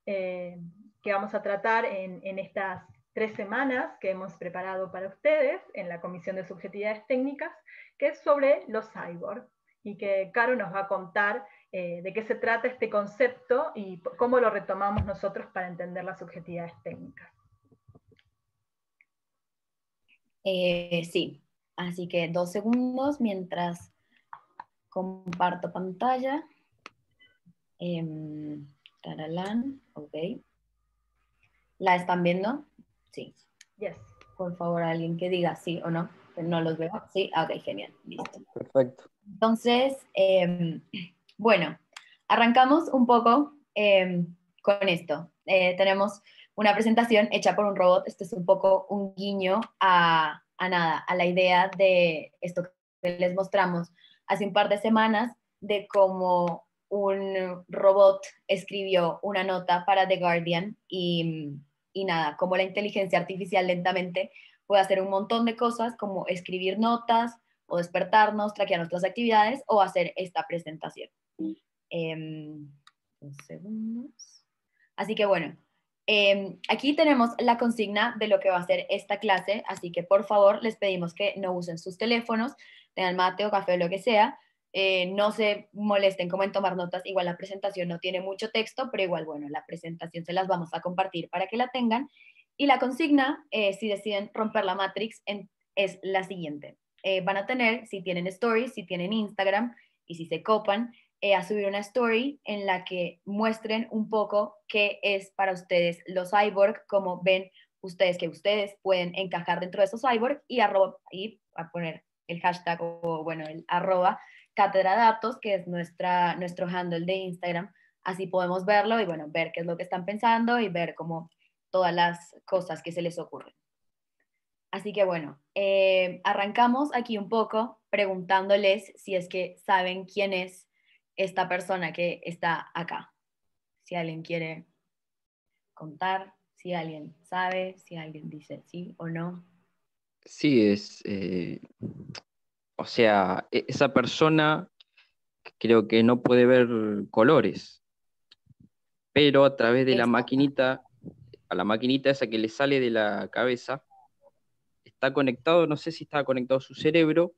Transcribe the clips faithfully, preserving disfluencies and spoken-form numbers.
eh, que vamos a tratar en, en estas tres semanas que hemos preparado para ustedes en la Comisión de Subjetividades Técnicas, que es sobre los cyborg, y que Caro nos va a contar eh, de qué se trata este concepto y cómo lo retomamos nosotros para entender las subjetividades técnicas. Eh, sí, así que dos segundos mientras comparto pantalla. Eh, taralán, ok. ¿La están viendo? Sí. Yes. Por favor, alguien que diga sí o no, que no los veo. Sí, ok, genial, listo. Perfecto. Entonces, eh, bueno, arrancamos un poco eh, con esto. Eh, tenemos una presentación hecha por un robot. Esto es un poco un guiño a, a nada, a la idea de esto que les mostramos hace un par de semanas, de cómo un robot escribió una nota para The Guardian y, y nada, cómo la inteligencia artificial lentamente puede hacer un montón de cosas como escribir notas, o despertarnos, traquear nuestras actividades o hacer esta presentación. Eh, dos segundos. Así que bueno, eh, aquí tenemos la consigna de lo que va a ser esta clase, así que por favor les pedimos que no usen sus teléfonos, tengan mate o café o lo que sea, eh, no se molesten como en tomar notas, igual la presentación no tiene mucho texto, pero igual bueno, la presentación se las vamos a compartir para que la tengan, y la consigna, eh, si deciden romper la Matrix, en, es la siguiente. Eh, van a tener, si tienen stories, si tienen Instagram y si se copan, eh, a subir una story en la que muestren un poco qué es para ustedes los cyborg, como ven ustedes que ustedes pueden encajar dentro de esos cyborg, y, arroba, y a poner el hashtag o bueno, el arroba cátedra datos, que es nuestra, nuestro handle de Instagram. Así podemos verlo y bueno, ver qué es lo que están pensando y ver como todas las cosas que se les ocurren. Así que bueno, eh, arrancamos aquí un poco preguntándoles si es que saben quién es esta persona que está acá. Si alguien quiere contar, si alguien sabe, si alguien dice sí o no. Sí, es, eh, o sea, e- esa persona creo que no puede ver colores, pero a través de la Esta. maquinita, a la maquinita esa que le sale de la cabeza, está conectado, no sé si está conectado a su cerebro,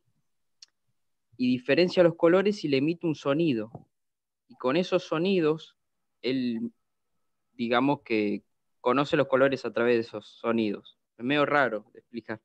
y diferencia los colores y le emite un sonido. Y con esos sonidos, él, digamos que conoce los colores a través de esos sonidos. Es medio raro de explicar.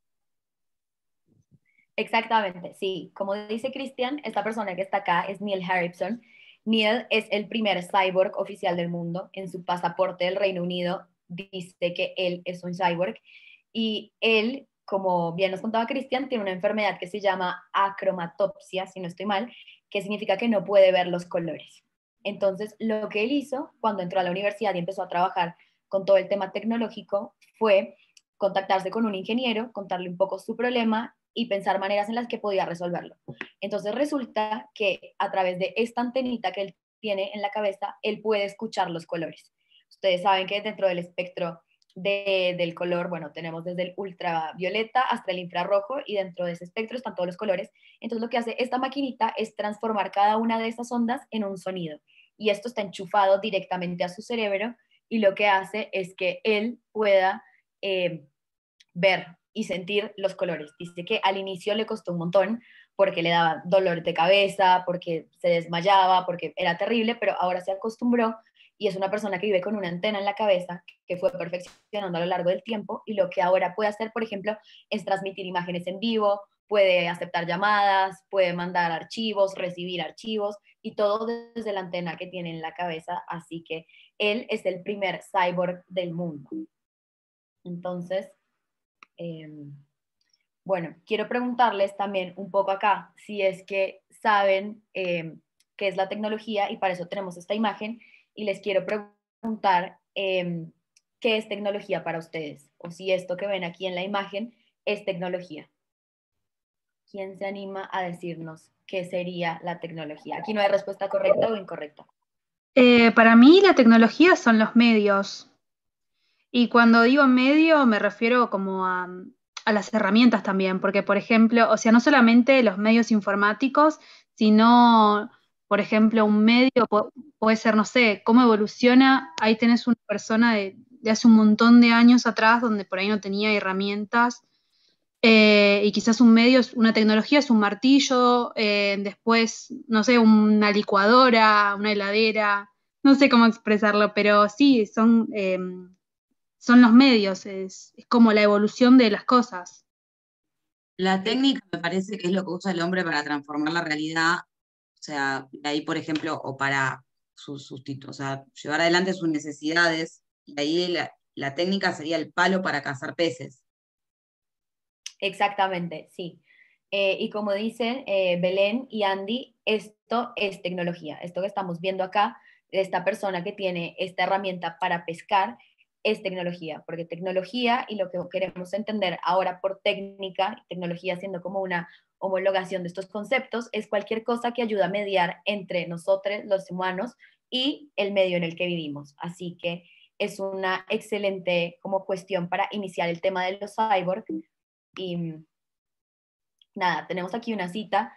Exactamente, sí. Como dice Cristian, esta persona que está acá es Neil Harrison. Neil es el primer cyborg oficial del mundo. En su pasaporte del Reino Unido dice que él es un cyborg. Y él, como bien nos contaba Cristian, tiene una enfermedad que se llama acromatopsia, si no estoy mal, que significa que no puede ver los colores. Entonces, lo que él hizo cuando entró a la universidad y empezó a trabajar con todo el tema tecnológico fue contactarse con un ingeniero, contarle un poco su problema y pensar maneras en las que podía resolverlo. Entonces resulta que a través de esta antenita que él tiene en la cabeza, él puede escuchar los colores. Ustedes saben que dentro del espectro de, del color, bueno, tenemos desde el ultravioleta hasta el infrarrojo, y dentro de ese espectro están todos los colores. Entonces lo que hace esta maquinita es transformar cada una de esas ondas en un sonido, y esto está enchufado directamente a su cerebro, y lo que hace es que él pueda eh, ver y sentir los colores. Dice que al inicio le costó un montón porque le daba dolor de cabeza, porque se desmayaba, porque era terrible, pero ahora se acostumbró, y es una persona que vive con una antena en la cabeza que fue perfeccionando a lo largo del tiempo, y lo que ahora puede hacer, por ejemplo, es transmitir imágenes en vivo, puede aceptar llamadas, puede mandar archivos, recibir archivos, y todo desde la antena que tiene en la cabeza. Así que él es el primer cyborg del mundo. Entonces, Eh, bueno, quiero preguntarles también un poco acá si es que saben eh, qué es la tecnología, y para eso tenemos esta imagen, y les quiero preguntar eh, qué es tecnología para ustedes, o si esto que ven aquí en la imagen es tecnología. ¿Quién se anima a decirnos qué sería la tecnología? Aquí no hay respuesta correcta o incorrecta. Eh, para mí la tecnología son los medios. Y cuando digo medio me refiero como a, a las herramientas también, porque por ejemplo, o sea, no solamente los medios informáticos, sino Por ejemplo, un medio pu- puede ser, no sé, cómo evoluciona. Ahí tenés una persona de, de hace un montón de años atrás donde por ahí no tenía herramientas. Eh, y quizás un medio, es- una tecnología es un martillo, eh, después, no sé, una licuadora, una heladera, no sé cómo expresarlo, pero sí, son, eh, son los medios, es, es como la evolución de las cosas. La técnica me parece que es lo que usa el hombre para transformar la realidad, o sea, de ahí, por ejemplo, o para sus sustitu- o sea, llevar adelante sus necesidades, y ahí la, la técnica sería el palo para cazar peces. Exactamente, sí. Eh, y como dicen eh, Belén y Andy, esto es tecnología. Esto que estamos viendo acá, esta persona que tiene esta herramienta para pescar, es tecnología, porque tecnología y lo que queremos entender ahora por técnica, tecnología siendo como una homologación de estos conceptos, es cualquier cosa que ayuda a mediar entre nosotros, los humanos, y el medio en el que vivimos. Así que es una excelente como cuestión para iniciar el tema de los cyborg. Y nada, tenemos aquí una cita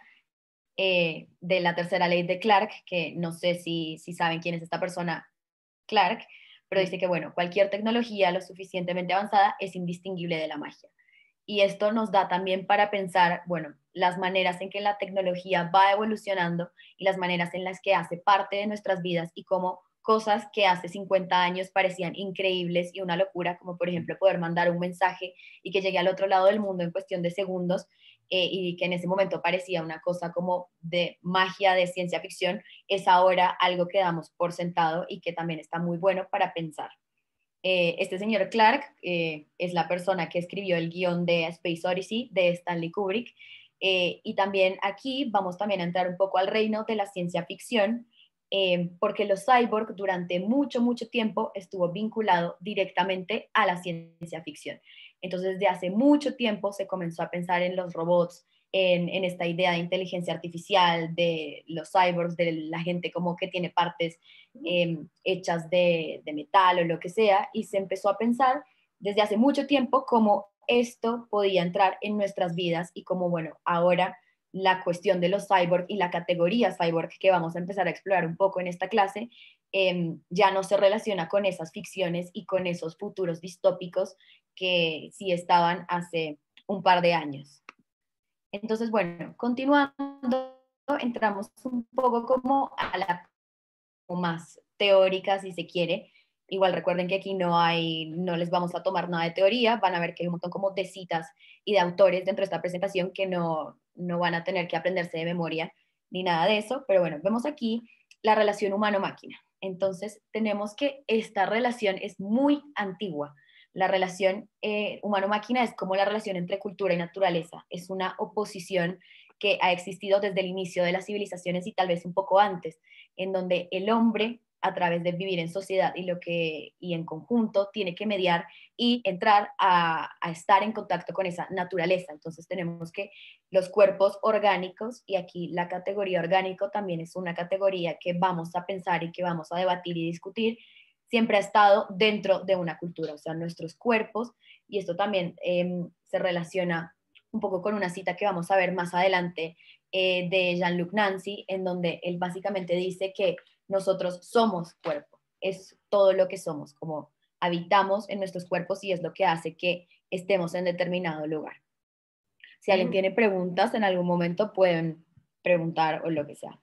eh, de la tercera ley de Clark, que no sé si, si saben quién es esta persona, Clark, pero dice que, bueno, cualquier tecnología lo suficientemente avanzada es indistinguible de la magia. Y esto nos da también para pensar, bueno, las maneras en que la tecnología va evolucionando y las maneras en las que hace parte de nuestras vidas y cómo cosas que hace cincuenta años parecían increíbles y una locura, como por ejemplo poder mandar un mensaje y que llegue al otro lado del mundo en cuestión de segundos, eh, y que en ese momento parecía una cosa como de magia, de ciencia ficción, es ahora algo que damos por sentado y que también está muy bueno para pensar. Eh, este señor Clark eh, es la persona que escribió el guión de Space Odyssey de Stanley Kubrick, eh, y también aquí vamos también a entrar un poco al reino de la ciencia ficción, eh, porque los cyborg durante mucho, mucho tiempo estuvo vinculado directamente a la ciencia ficción. Entonces, desde hace mucho tiempo se comenzó a pensar en los robots, en, en esta idea de inteligencia artificial, de los cyborgs, de la gente como que tiene partes eh, hechas de, de metal o lo que sea, y se empezó a pensar desde hace mucho tiempo cómo esto podía entrar en nuestras vidas y cómo, bueno, ahora la cuestión de los cyborg y la categoría cyborg que vamos a empezar a explorar un poco en esta clase, eh, ya no se relaciona con esas ficciones y con esos futuros distópicos que sí estaban hace un par de años. Entonces, bueno, continuando, entramos un poco como a la como más teórica, si se quiere. Igual recuerden que aquí no hay, no les vamos a tomar nada de teoría, van a ver que hay un montón como de citas y de autores dentro de esta presentación que no, no van a tener que aprenderse de memoria ni nada de eso, pero bueno, vemos aquí la relación humano-máquina. Entonces tenemos que esta relación es muy antigua. La relación eh, humano-máquina es como la relación entre cultura y naturaleza, es una oposición que ha existido desde el inicio de las civilizaciones y tal vez un poco antes, en donde el hombre, a través de vivir en sociedad y, lo que, y en conjunto, tiene que mediar y entrar a, a estar en contacto con esa naturaleza. Entonces tenemos que los cuerpos orgánicos, y aquí la categoría orgánico también es una categoría que vamos a pensar y que vamos a debatir y discutir, siempre ha estado dentro de una cultura, o sea, nuestros cuerpos, y esto también eh, se relaciona un poco con una cita que vamos a ver más adelante, eh, de Jean-Luc Nancy, en donde él básicamente dice que nosotros somos cuerpo, es todo lo que somos, como habitamos en nuestros cuerpos y es lo que hace que estemos en determinado lugar. Si alguien tiene preguntas en algún momento pueden preguntar o lo que sea.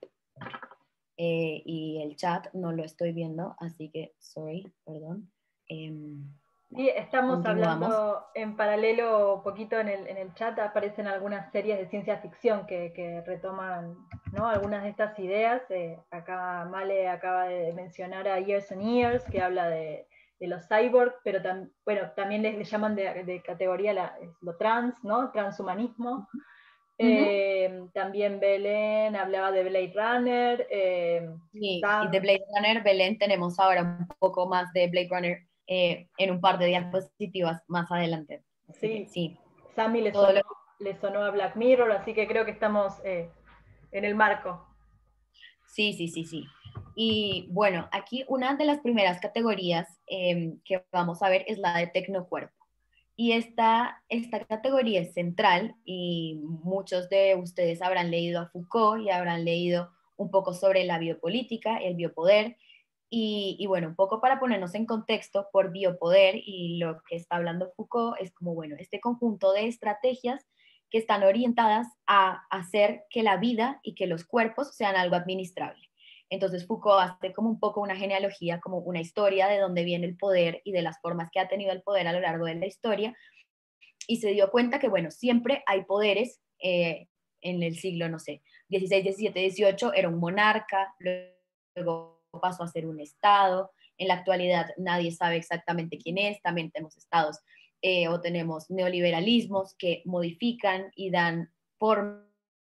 Eh, y el chat no lo estoy viendo, así que, sorry, perdón. Eh, Sí, estamos continuamos. hablando en paralelo, un poquito en el, en el chat aparecen algunas series de ciencia ficción que, que retoman, ¿no?, algunas de estas ideas. Eh, acá Male acaba de mencionar a Years and Years, que habla de, de los cyborg, pero tam, bueno, también les, les llaman de, de categoría la, lo trans, ¿no?, transhumanismo. Eh, uh-huh. También Belén hablaba de Blade Runner. Eh, sí, Sam, y de Blade Runner, Belén, tenemos ahora un poco más de Blade Runner eh, en un par de diapositivas más adelante. Así sí, que, sí. Sammy le sonó, lo... le sonó a Black Mirror, así que creo que estamos eh, en el marco. Sí, sí, sí, sí. Y bueno, aquí una de las primeras categorías eh, que vamos a ver es la de tecnocuerpo. Y esta, esta categoría es central y muchos de ustedes habrán leído a Foucault y habrán leído un poco sobre la biopolítica, el biopoder, y, y bueno, un poco para ponernos en contexto, por biopoder y lo que está hablando Foucault es como, bueno, este conjunto de estrategias que están orientadas a hacer que la vida y que los cuerpos sean algo administrable. Entonces Foucault hace como un poco una genealogía, como una historia de dónde viene el poder y de las formas que ha tenido el poder a lo largo de la historia, y se dio cuenta que, bueno, siempre hay poderes. Eh, en el siglo, no sé, dieciséis, diecisiete, dieciocho era un monarca, luego pasó a ser un estado, en la actualidad nadie sabe exactamente quién es, también tenemos estados eh, o tenemos neoliberalismos que modifican y dan forma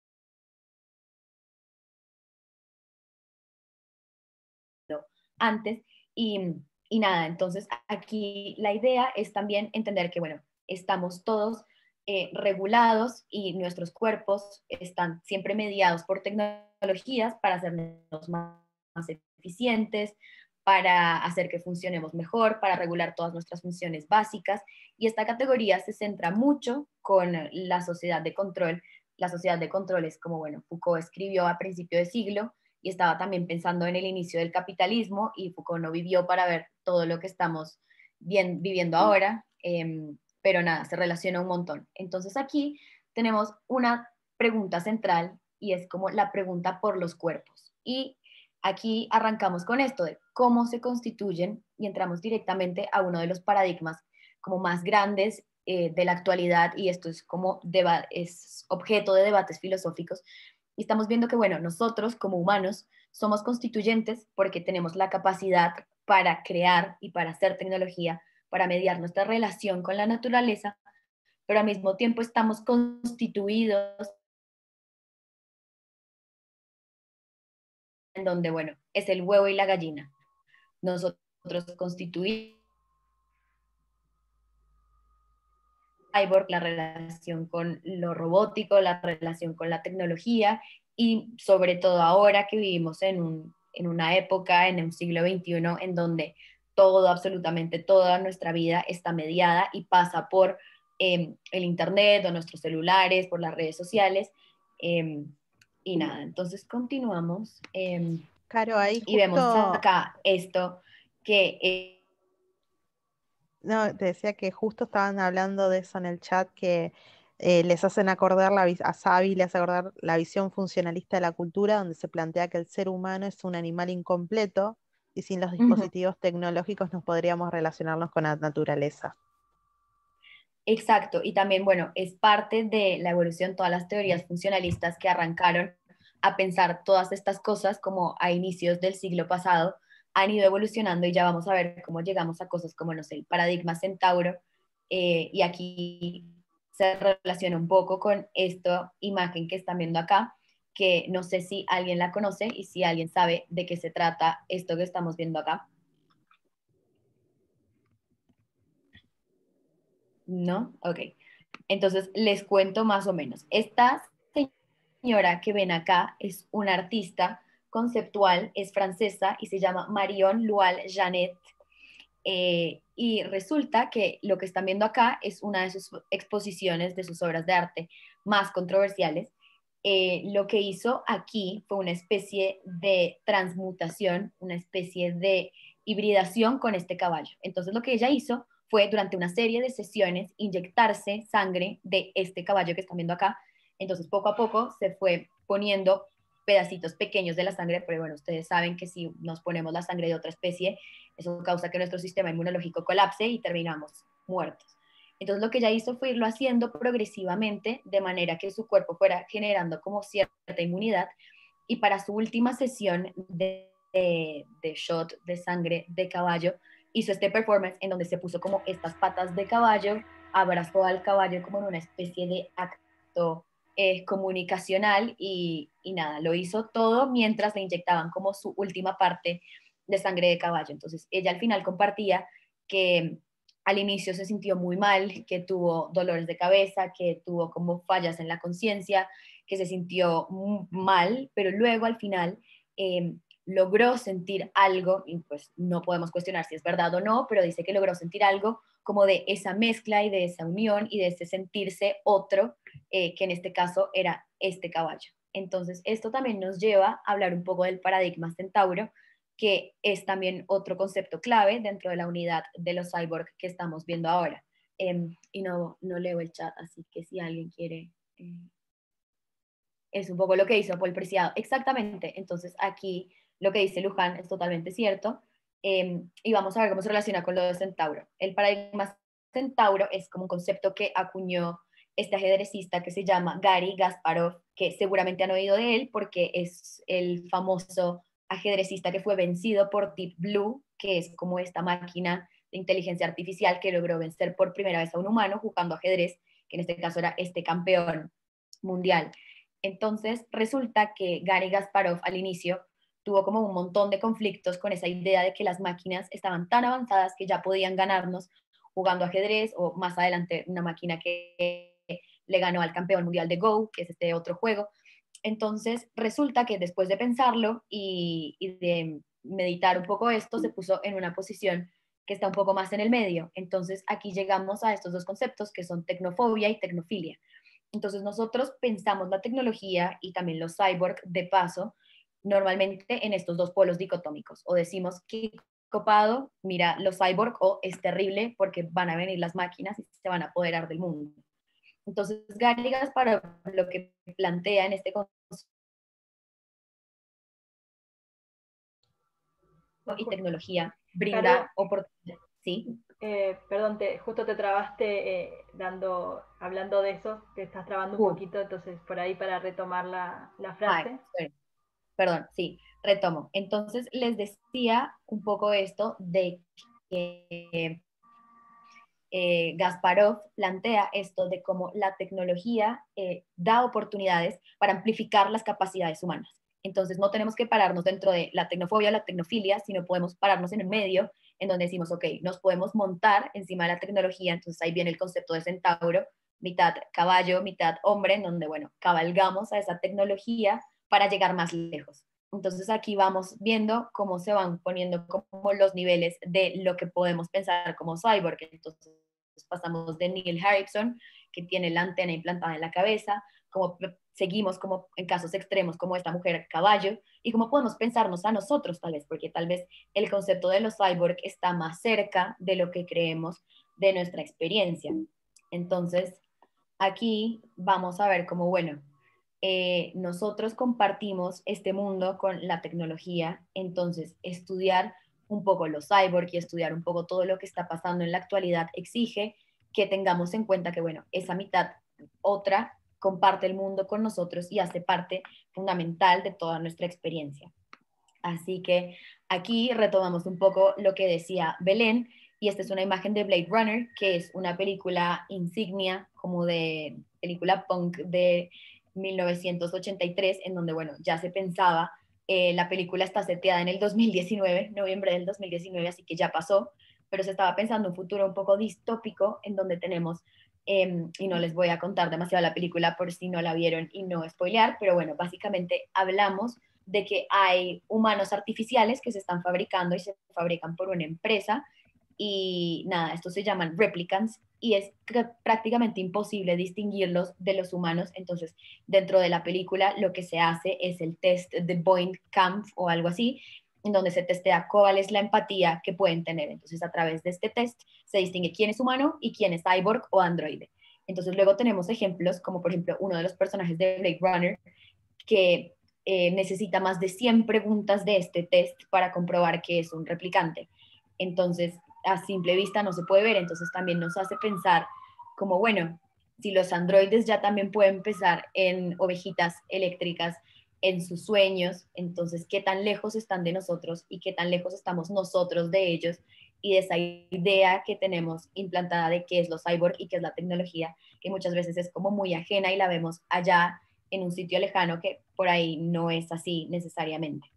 antes, y, y nada, entonces aquí la idea es también entender que, bueno, estamos todos eh, regulados y nuestros cuerpos están siempre mediados por tecnologías para hacernos más, más eficientes, para hacer que funcionemos mejor, para regular todas nuestras funciones básicas, y esta categoría se centra mucho con la sociedad de control. La sociedad de control es como, bueno, Foucault escribió a principio de siglo, y estaba también pensando en el inicio del capitalismo, y Foucault no vivió para ver todo lo que estamos bien, viviendo ahora, eh, pero nada, se relaciona un montón. Entonces aquí tenemos una pregunta central, y es como la pregunta por los cuerpos. Y aquí arrancamos con esto de cómo se constituyen, y entramos directamente a uno de los paradigmas como más grandes eh, de la actualidad, y esto es como es objeto de debates filosóficos. Y estamos viendo que, bueno, nosotros como humanos somos constituyentes porque tenemos la capacidad para crear y para hacer tecnología, para mediar nuestra relación con la naturaleza, pero al mismo tiempo estamos constituidos en donde, bueno, es el huevo y la gallina. Nosotros constituimos cyborg, la relación con lo robótico, la relación con la tecnología, y sobre todo ahora que vivimos en, un, en una época, en un siglo veintiuno, en donde todo, absolutamente toda nuestra vida está mediada y pasa por eh, el internet o nuestros celulares, por las redes sociales, eh, y nada, entonces continuamos eh, Claro, ahí y vemos justo, acá esto que... Eh, no, te decía que justo estaban hablando de eso en el chat, que eh, les hacen acordar la, vis- a Xavi le hace acordar la visión funcionalista de la cultura, donde se plantea que el ser humano es un animal incompleto y sin los dispositivos tecnológicos no podríamos relacionarnos con la naturaleza. Exacto, y también, bueno, es parte de la evolución, todas las teorías funcionalistas que arrancaron a pensar todas estas cosas como a inicios del siglo pasado, han ido evolucionando, y ya vamos a ver cómo llegamos a cosas como, no sé, el paradigma centauro, eh, y aquí se relaciona un poco con esta imagen que están viendo acá, que no sé si alguien la conoce y si alguien sabe de qué se trata esto que estamos viendo acá. ¿No? Ok. Entonces les cuento más o menos. Esta señora que ven acá es una artista conceptual, es francesa y se llama Marion Lual Janet. Eh, y resulta que lo que están viendo acá es una de sus exposiciones de sus obras de arte más controversiales. Eh, lo que hizo aquí fue una especie de transmutación, una especie de hibridación con este caballo. Entonces lo que ella hizo fue, durante una serie de sesiones, inyectarse sangre de este caballo que están viendo acá. Entonces poco a poco se fue poniendo pedacitos pequeños de la sangre, pero bueno, ustedes saben que si nos ponemos la sangre de otra especie, eso causa que nuestro sistema inmunológico colapse y terminamos muertos. Entonces lo que ella hizo fue irlo haciendo progresivamente, de manera que su cuerpo fuera generando como cierta inmunidad, y para su última sesión de, de, de shot de sangre de caballo, hizo este performance en donde se puso como estas patas de caballo, abrazó al caballo como en una especie de acto eh, comunicacional, y, y nada, lo hizo todo mientras le inyectaban como su última parte de sangre de caballo. Entonces ella al final compartía que al inicio se sintió muy mal, que tuvo dolores de cabeza, que tuvo como fallas en la conciencia, que se sintió mal, pero luego al final eh, logró sentir algo, y pues no podemos cuestionar si es verdad o no, pero dice que logró sentir algo como de esa mezcla y de esa unión y de ese sentirse otro, eh, que en este caso era este caballo. Entonces, esto también nos lleva a hablar un poco del paradigma centauro, que es también otro concepto clave dentro de la unidad de los cyborg que estamos viendo ahora. Eh, y no, no leo el chat, así que si alguien quiere... Eh, es un poco lo que hizo Paul Preciado. Exactamente. Entonces, aquí lo que dice Luján es totalmente cierto. Eh, y vamos a ver cómo se relaciona con lo de centauro. El paradigma centauro es como un concepto que acuñó este ajedrecista que se llama Gary Kasparov, que seguramente han oído de él porque es el famoso ajedrecista que fue vencido por Deep Blue, que es como esta máquina de inteligencia artificial que logró vencer por primera vez a un humano jugando ajedrez, que en este caso era este campeón mundial. Entonces resulta que Gary Kasparov al inicio tuvo como un montón de conflictos con esa idea de que las máquinas estaban tan avanzadas que ya podían ganarnos jugando ajedrez, o más adelante una máquina que le ganó al campeón mundial de Go, que es este otro juego. Entonces resulta que después de pensarlo y, y de meditar un poco esto, se puso en una posición que está un poco más en el medio. Entonces aquí llegamos a estos dos conceptos que son tecnofobia y tecnofilia. Entonces nosotros pensamos la tecnología y también los cyborg de paso normalmente en estos dos polos dicotómicos, o decimos que copado, mira los cyborg, o es terrible porque van a venir las máquinas y se van a apoderar del mundo. Entonces Gary Kasparov lo que plantea en este concepto y tecnología brinda Caro, oportunidades. ¿Sí? Eh, perdón, te, justo te trabaste eh, dando, hablando de eso, te estás trabando un Uh. poquito, entonces por ahí para retomar la, la Ay, frase. sorry. Perdón, sí, retomo. Entonces les decía un poco esto de que eh, Gasparov plantea esto de cómo la tecnología eh, da oportunidades para amplificar las capacidades humanas. Entonces no tenemos que pararnos dentro de la tecnofobia o la tecnofilia, sino podemos pararnos en el medio, en donde decimos, ok, nos podemos montar encima de la tecnología. Entonces ahí viene el concepto de centauro, mitad caballo, mitad hombre, en donde, bueno, cabalgamos a esa tecnología para llegar más lejos. Entonces aquí vamos viendo cómo se van poniendo como los niveles de lo que podemos pensar como cyborg. Entonces pasamos de Neil Harrison, que tiene la antena implantada en la cabeza, como seguimos como en casos extremos como esta mujer caballo, y cómo podemos pensarnos a nosotros tal vez, porque tal vez el concepto de los cyborg está más cerca de lo que creemos de nuestra experiencia. Entonces aquí vamos a ver cómo, bueno, eh, nosotros compartimos este mundo con la tecnología, entonces estudiar un poco los cyborg y estudiar un poco todo lo que está pasando en la actualidad exige que tengamos en cuenta que, bueno, esa mitad otra comparte el mundo con nosotros y hace parte fundamental de toda nuestra experiencia. Así que aquí retomamos un poco lo que decía Belén, y esta es una imagen de Blade Runner, que es una película insignia, como de película punk de mil novecientos ochenta y tres, en donde, bueno, ya se pensaba, eh, la película está seteada en el dos mil diecinueve, noviembre del dos mil diecinueve, así que ya pasó, pero se estaba pensando un futuro un poco distópico, en donde tenemos, eh, y no les voy a contar demasiado la película por si no la vieron y no spoilear, pero bueno, básicamente hablamos de que hay humanos artificiales que se están fabricando y se fabrican por una empresa, y nada, estos se llaman replicants, y es prácticamente imposible distinguirlos de los humanos. Entonces dentro de la película lo que se hace es el test de Boyd-Kampf o algo así, en donde se testea cuál es la empatía que pueden tener. Entonces a través de este test se distingue quién es humano y quién es cyborg o androide. Entonces luego tenemos ejemplos como por ejemplo uno de los personajes de Blade Runner que eh, necesita más de cien preguntas de este test para comprobar que es un replicante. Entonces a simple vista no se puede ver, entonces también nos hace pensar como, bueno, si los androides ya también pueden pensar en ovejitas eléctricas en sus sueños, entonces qué tan lejos están de nosotros y qué tan lejos estamos nosotros de ellos, y de esa idea que tenemos implantada de qué es lo cyborg y qué es la tecnología, que muchas veces es como muy ajena y la vemos allá en un sitio lejano, que por ahí no es así necesariamente.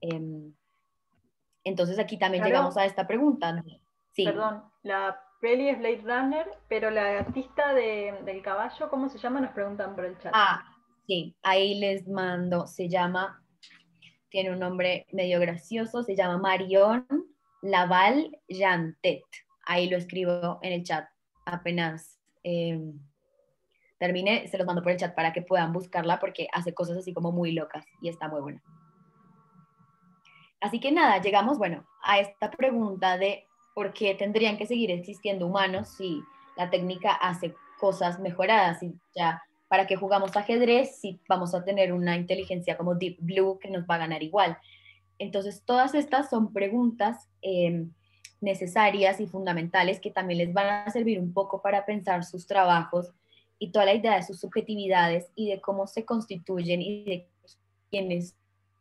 Entonces aquí también Claro. llegamos a esta pregunta. Sí. Perdón, la peli es Blade Runner, pero la artista de, del caballo, ¿cómo se llama? Nos preguntan por el chat. Ah, sí, ahí les mando, se llama, tiene un nombre medio gracioso, se llama Marion Laval Jantet. Ahí lo escribo en el chat, apenas eh, termine, se los mando por el chat para que puedan buscarla porque hace cosas así como muy locas y está muy buena. Así que nada, llegamos, bueno, a esta pregunta de por qué tendrían que seguir existiendo humanos si la técnica hace cosas mejoradas, y ya, ¿para qué jugamos ajedrez si vamos a tener una inteligencia como Deep Blue que nos va a ganar igual? Entonces, todas estas son preguntas eh, necesarias y fundamentales que también les van a servir un poco para pensar sus trabajos y toda la idea de sus subjetividades y de cómo se constituyen y de quiénes.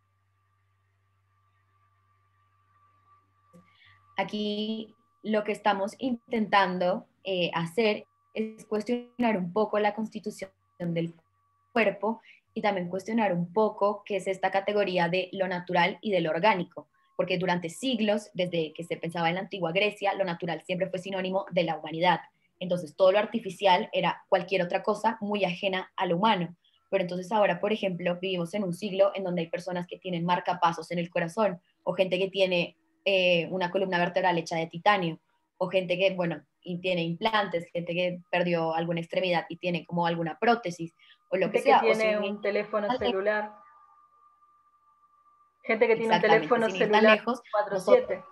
Aquí lo que estamos intentando eh, hacer es cuestionar un poco la constitución del cuerpo y también cuestionar un poco qué es esta categoría de lo natural y de lo orgánico, porque durante siglos, desde que se pensaba en la antigua Grecia, lo natural siempre fue sinónimo de la humanidad. Entonces todo lo artificial era cualquier otra cosa muy ajena a lo humano. Pero entonces ahora, por ejemplo, vivimos en un siglo en donde hay personas que tienen marcapasos en el corazón, o gente que tiene eh, una columna vertebral hecha de titanio, o gente que, bueno, y tiene implantes, gente que perdió alguna extremidad y tiene como alguna prótesis, o lo gente que sea. Que tiene o si, un teléfono celular. Gente que tiene un teléfono sin celular ir tan lejos, cuatro siete.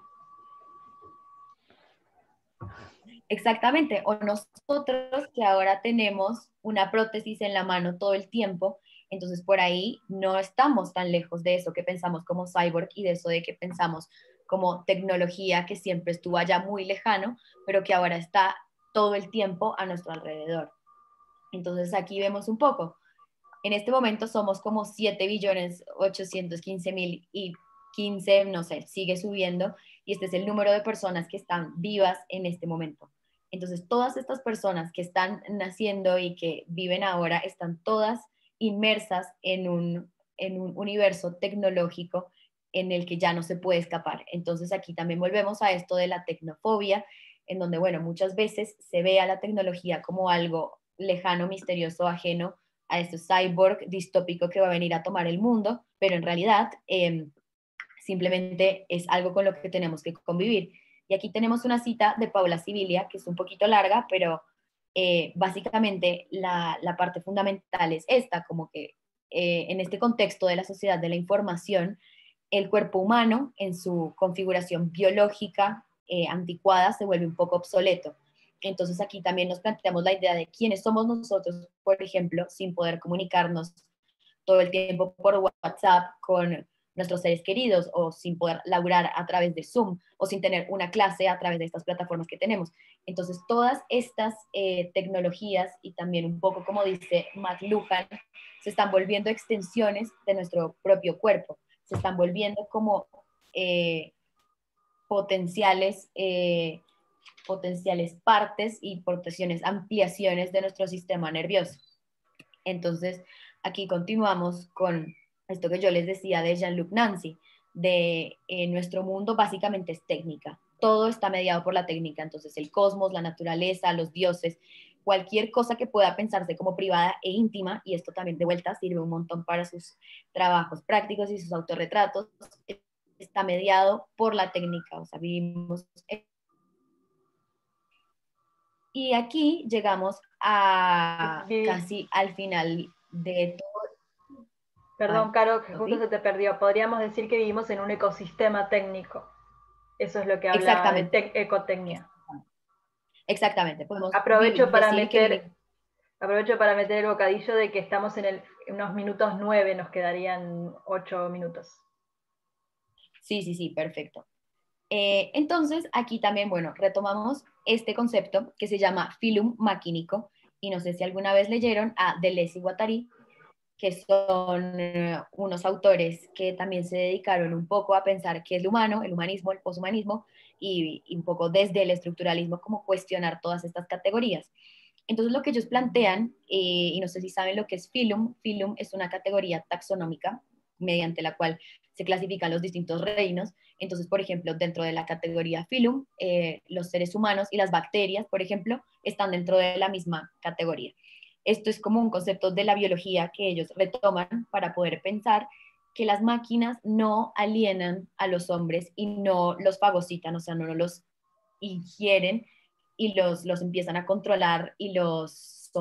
Exactamente, o nosotros que ahora tenemos una prótesis en la mano todo el tiempo, entonces por ahí no estamos tan lejos de eso que pensamos como cyborg y de eso de que pensamos como tecnología que siempre estuvo allá muy lejano, pero que ahora está todo el tiempo a nuestro alrededor. Entonces aquí vemos un poco. En este momento somos como siete billones ochocientos quince mil y quince, no sé, sigue subiendo, y este es el número de personas que están vivas en este momento. Entonces, todas estas personas que están naciendo y que viven ahora están todas inmersas en un, en un universo tecnológico en el que ya no se puede escapar. Entonces, aquí también volvemos a esto de la tecnofobia, en donde, bueno, muchas veces se ve a la tecnología como algo lejano, misterioso, ajeno a este cyborg distópico que va a venir a tomar el mundo, pero en realidad eh, simplemente es algo con lo que tenemos que convivir. Y aquí tenemos una cita de Paula Sibilia, que es un poquito larga, pero eh, básicamente la, la parte fundamental es esta, como que eh, en este contexto de la sociedad de la información, el cuerpo humano en su configuración biológica eh, anticuada se vuelve un poco obsoleto. Entonces aquí también nos planteamos la idea de quiénes somos nosotros, por ejemplo, sin poder comunicarnos todo el tiempo por WhatsApp con nuestros seres queridos, o sin poder laburar a través de Zoom, o sin tener una clase a través de estas plataformas que tenemos. Entonces todas estas eh, tecnologías, y también un poco como dice McLuhan, se están volviendo extensiones de nuestro propio cuerpo, se están volviendo como eh, potenciales eh, potenciales partes y potenciales ampliaciones de nuestro sistema nervioso. Entonces, aquí continuamos con esto que yo les decía de Jean-Luc Nancy, de eh, nuestro mundo básicamente es técnica, todo está mediado por la técnica, entonces el cosmos, la naturaleza, los dioses, cualquier cosa que pueda pensarse como privada e íntima, y esto también de vuelta sirve un montón para sus trabajos prácticos y sus autorretratos, está mediado por la técnica, o sea, vivimos en... Y aquí llegamos a Sí. casi al final de todo. Perdón, Ay, Caro, que justo ¿sí? se te perdió. Podríamos decir que vivimos en un ecosistema técnico. Eso es lo que hablaba de Exactamente. ecotecnia. Exactamente. Podemos Aprovecho para decir meter, que... aprovecho para meter el bocadillo de que estamos en, el, en unos minutos nueve, nos quedarían ocho minutos. Sí, sí, sí, perfecto. Eh, entonces, aquí también, bueno, retomamos este concepto que se llama filum maquínico, y no sé si alguna vez leyeron a Deleuze y Guattari, que son eh, unos autores que también se dedicaron un poco a pensar qué es lo humano, el humanismo, el poshumanismo, y, y un poco desde el estructuralismo, como cuestionar todas estas categorías. Entonces, lo que ellos plantean, eh, y no sé si saben lo que es filum, filum es una categoría taxonómica mediante la cual se clasifican los distintos reinos. Entonces, por ejemplo, dentro de la categoría filum, eh, los seres humanos y las bacterias, por ejemplo, están dentro de la misma categoría. Esto es como un concepto de la biología que ellos retoman para poder pensar que las máquinas no alienan a los hombres y no los fagocitan, o sea, no los ingieren y los, los empiezan a controlar y los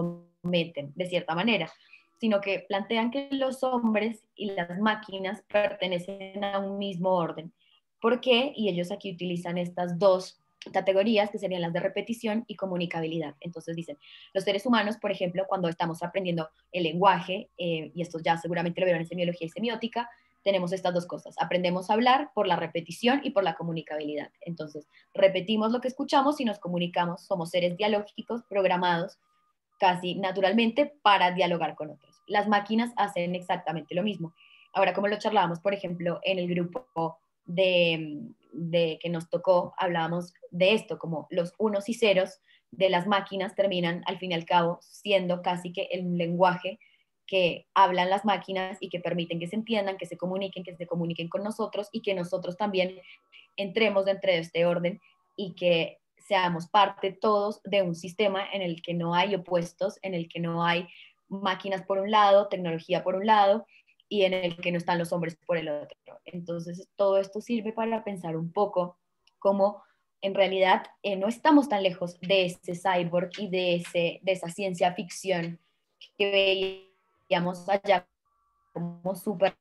someten de cierta manera, sino que plantean que los hombres y las máquinas pertenecen a un mismo orden. ¿Por qué? Y ellos aquí utilizan estas dos categorías que serían las de repetición y comunicabilidad. Entonces dicen, los seres humanos, por ejemplo, cuando estamos aprendiendo el lenguaje, eh, y esto ya seguramente lo vieron en semiología y semiótica, tenemos estas dos cosas. Aprendemos a hablar por la repetición y por la comunicabilidad. Entonces, repetimos lo que escuchamos y nos comunicamos. Somos seres dialógicos programados casi naturalmente para dialogar con otros. Las máquinas hacen exactamente lo mismo. Ahora, como lo charlábamos, por ejemplo, en el grupo de, de que nos tocó, hablábamos de esto, como los unos y ceros de las máquinas terminan, al fin y al cabo, siendo casi que el lenguaje que hablan las máquinas y que permiten que se entiendan, que se comuniquen, que se comuniquen con nosotros y que nosotros también entremos dentro de este orden y que seamos parte todos de un sistema en el que no hay opuestos, en el que no hay máquinas por un lado, tecnología por un lado, y en el que no están los hombres por el otro. Entonces, todo esto sirve para pensar un poco cómo en realidad eh, no estamos tan lejos de ese cyborg y de, ese, de esa ciencia ficción que veíamos allá como súper.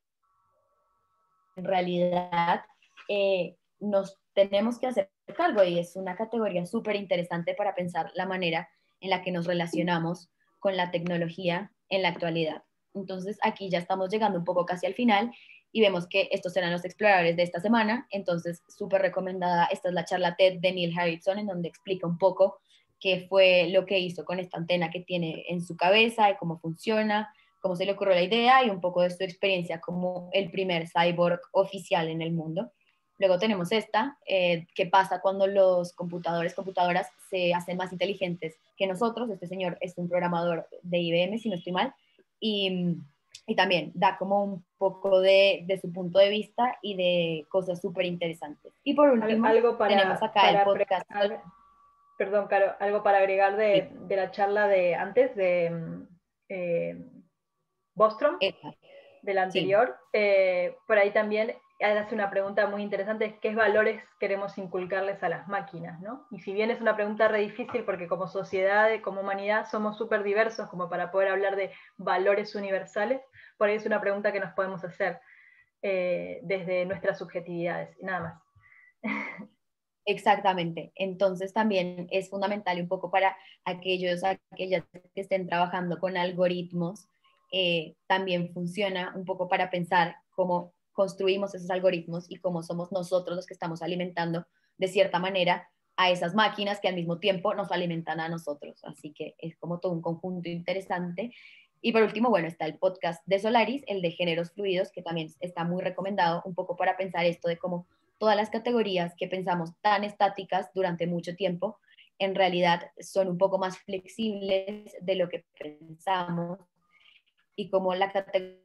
En realidad, eh, nos tenemos que hacer cargo y es una categoría súper interesante para pensar la manera en la que nos relacionamos con la tecnología en la actualidad. Entonces, aquí ya estamos llegando un poco casi al final y vemos que estos serán los exploradores de esta semana. Entonces, súper recomendada, esta es la charla TED de Neil Harrison, en donde explica un poco qué fue lo que hizo con esta antena que tiene en su cabeza y cómo funciona, cómo se le ocurrió la idea y un poco de su experiencia como el primer cyborg oficial en el mundo. Luego tenemos esta, eh, qué pasa cuando los computadores, computadoras se hacen más inteligentes que nosotros. Este señor es un programador de I B M, si no estoy mal, y, y también da como un poco de, de su punto de vista y de cosas súper interesantes. Y por último, algo para, tenemos acá para el podcast. Pre- perdón, Caro, algo para agregar de, Sí. de la charla de antes, de eh, Bostrom, Esa. de la anterior. Sí. Eh, por ahí también hace una pregunta muy interesante, ¿qué valores queremos inculcarles a las máquinas? ¿no? Y si bien es una pregunta re difícil, porque como sociedad, como humanidad, somos súper diversos como para poder hablar de valores universales, por ahí es una pregunta que nos podemos hacer eh, desde nuestras subjetividades, y nada más. Exactamente, entonces también es fundamental un poco para aquellos, aquellas que estén trabajando con algoritmos, eh, también funciona un poco para pensar cómo construimos esos algoritmos y cómo somos nosotros los que estamos alimentando de cierta manera a esas máquinas que al mismo tiempo nos alimentan a nosotros, así que es como todo un conjunto interesante. Y por último, bueno, está el podcast de Solaris, el de géneros fluidos, que también está muy recomendado un poco para pensar esto de cómo todas las categorías que pensamos tan estáticas durante mucho tiempo, en realidad son un poco más flexibles de lo que pensamos, y como la categoría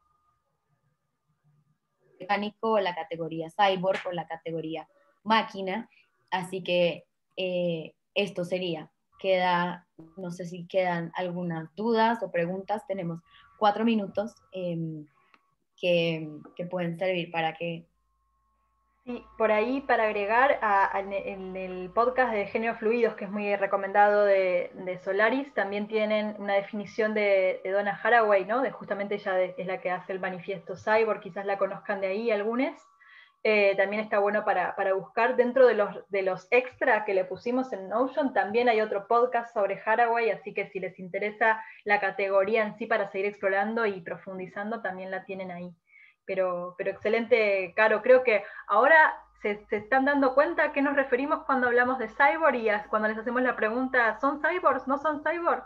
mecánico, o la categoría cyborg, o la categoría máquina. Así que eh, esto sería. Queda, no sé si quedan algunas dudas o preguntas. Tenemos cuatro minutos eh, que, que pueden servir para que... Sí, por ahí para agregar a, a, en el podcast de Géneros Fluidos, que es muy recomendado de, de Solaris, también tienen una definición de, de Donna Haraway, ¿no? De justamente ella de, es la que hace el manifiesto Cyborg, quizás la conozcan de ahí algunos. Eh, también está bueno para, para buscar dentro de los, de los extra que le pusimos en Notion. También hay otro podcast sobre Haraway, así que si les interesa la categoría en sí para seguir explorando y profundizando, también la tienen ahí. Pero, pero excelente, Caro. Creo que ahora se, se están dando cuenta a qué nos referimos cuando hablamos de cyborg y a, cuando les hacemos la pregunta, ¿son cyborgs? ¿No son cyborgs?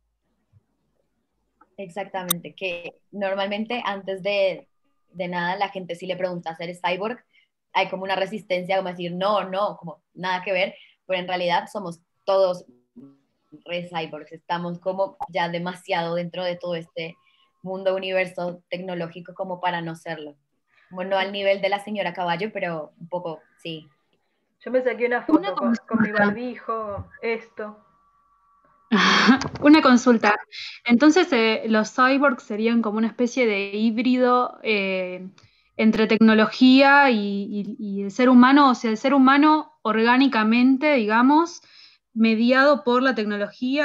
Exactamente, que normalmente antes de, de nada la gente si le pregunta, ¿eres cyborg? Hay como una resistencia, como decir, no, no, como nada que ver, pero en realidad somos todos re cyborgs, estamos como ya demasiado dentro de todo este mundo, universo tecnológico como para no serlo. Bueno, no al nivel de la señora Caballo, pero un poco, sí. Yo me saqué una foto una con, con mi barbijo, esto. Una consulta. Entonces, eh, los cyborgs serían como una especie de híbrido eh, entre tecnología y, y, y el ser humano, o sea, el ser humano orgánicamente, digamos, mediado por la tecnología.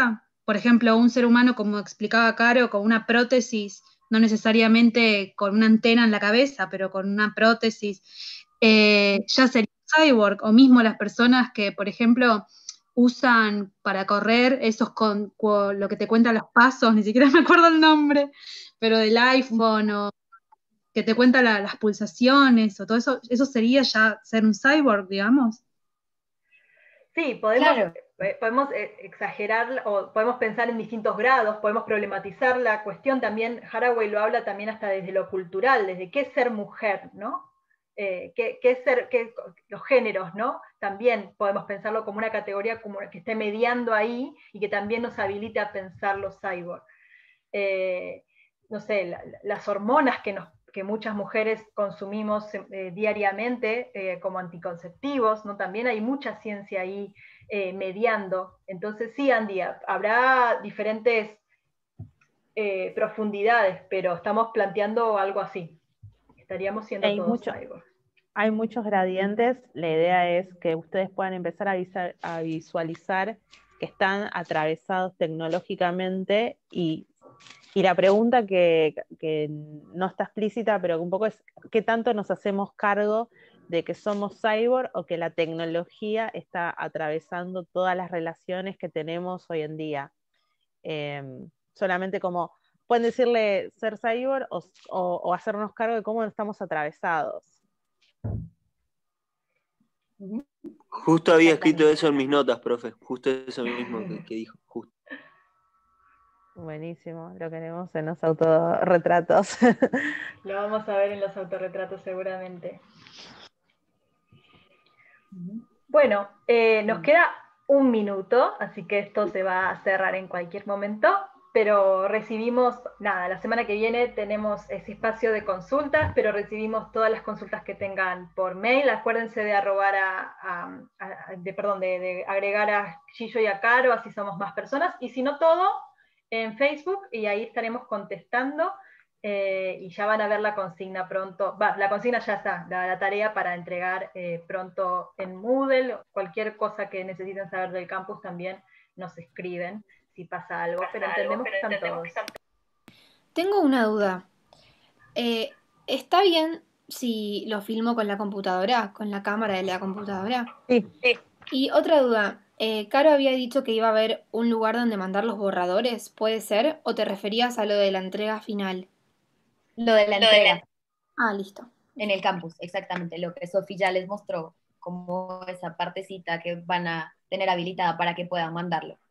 por ejemplo, un ser humano, como explicaba Caro, con una prótesis, no necesariamente con una antena en la cabeza, pero con una prótesis, eh, ya sería un cyborg, o mismo las personas que, por ejemplo, usan para correr esos con, con lo que te cuentan los pasos, ni siquiera me acuerdo el nombre, pero del iPhone, o que te cuenta la- las pulsaciones, o todo eso, eso sería ya ser un cyborg, digamos. Sí, podemos, Claro. eh, podemos eh, exagerar o podemos pensar en distintos grados, podemos problematizar la cuestión también. Haraway lo habla también hasta desde lo cultural, desde qué es ser mujer, ¿no? Eh, qué, qué es ser, qué, los géneros, ¿no? También podemos pensarlo como una categoría como que esté mediando ahí y que también nos habilite a pensar los cyborg. Eh, no sé, la, las hormonas que nos que muchas mujeres consumimos eh, diariamente eh, como anticonceptivos, ¿no? También hay mucha ciencia ahí eh, mediando. Entonces sí, Andy, habrá diferentes eh, profundidades, pero estamos planteando algo así. Estaríamos siendo Hay, todos mucho, cyborg. hay muchos gradientes. La idea es que ustedes puedan empezar a, visa- a visualizar que están atravesados tecnológicamente y, y la pregunta que, que no está explícita, pero que un poco es ¿qué tanto nos hacemos cargo de que somos cyborg o que la tecnología está atravesando todas las relaciones que tenemos hoy en día? Eh, solamente como pueden decirle ser cyborg o, o, o hacernos cargo de cómo estamos atravesados. Justo había escrito eso en mis notas, profe. Justo eso mismo que, que dijo. Justo. Buenísimo, lo queremos en los autorretratos. Lo vamos a ver en los autorretratos seguramente. Bueno, eh, nos queda un minuto, así que esto se va a cerrar en cualquier momento, pero recibimos, nada, la semana que viene tenemos ese espacio de consultas, pero recibimos todas las consultas que tengan por mail. Acuérdense de arrobar a, a, a de, perdón, de, de agregar a Gillo y a Caro, así somos más personas, y si no todo, en Facebook, y ahí estaremos contestando. Eh, y ya van a ver la consigna pronto. Va, la consigna ya está, la, la tarea para entregar eh, pronto en Moodle. Cualquier cosa que necesiten saber del campus también nos escriben si pasa algo, pasa pero entendemos, algo, pero que, están entendemos que están todos. Tengo una duda. Eh, ¿Está bien si lo filmo con la computadora, con la cámara de la computadora? Sí. Sí. Y otra duda. Eh, Caro había dicho que iba a haber un lugar donde mandar los borradores, ¿puede ser? ¿O te referías a lo de la entrega final? Lo de la Lo de la- entrega Ah, listo. en el campus, exactamente, lo que Sofi ya les mostró, como esa partecita que van a tener habilitada para que puedan mandarlo.